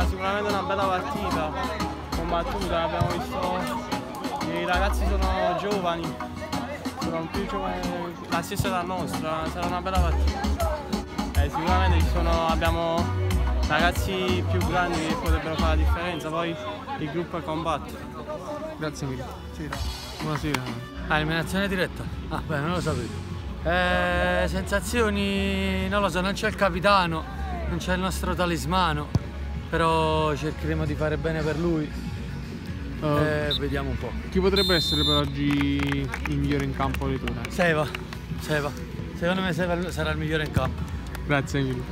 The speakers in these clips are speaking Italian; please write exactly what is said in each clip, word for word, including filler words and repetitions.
sicuramente una bella partita, combattuta, abbiamo visto i ragazzi sono giovani, sono più giovani, la stessa età nostra, sarà una bella partita. Eh, sicuramente ci sono, abbiamo ragazzi più grandi che potrebbero fare la differenza, poi il gruppo è compatto. Grazie mille. Sì, Buonasera. Ah, eliminazione diretta? Ah, beh, non lo sapevo. Eh, sensazioni, non lo so, non c'è il capitano, non c'è il nostro talismano, però cercheremo di fare bene per lui Uh, e vediamo un po'. Chi potrebbe essere per oggi il migliore in campo di tuo? Seva, Seva. Secondo me Seva sarà il migliore in campo. Grazie mille.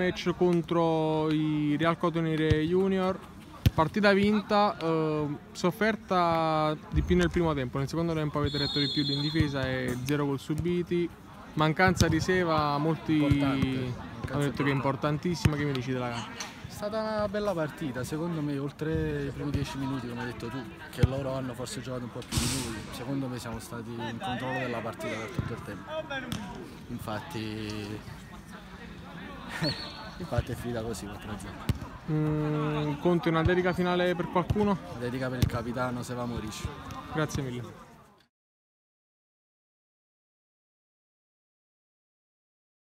match contro i Real Cotonere Junior, partita vinta, eh, sofferta di più nel primo tempo, nel secondo tempo avete retto di più in difesa e zero gol subiti, mancanza di Seva, molti Importante. hanno detto che è importantissima. Che mi dici della gara? È stata una bella partita, secondo me, oltre i primi dieci minuti, come hai detto tu, che loro hanno forse giocato un po' più di noi, secondo me siamo stati in controllo della partita per tutto il tempo. Infatti, infatti è finita così quattro a zero. Mm, conti una dedica finale per qualcuno? Dedica per il capitano Seva Morici. Grazie mille.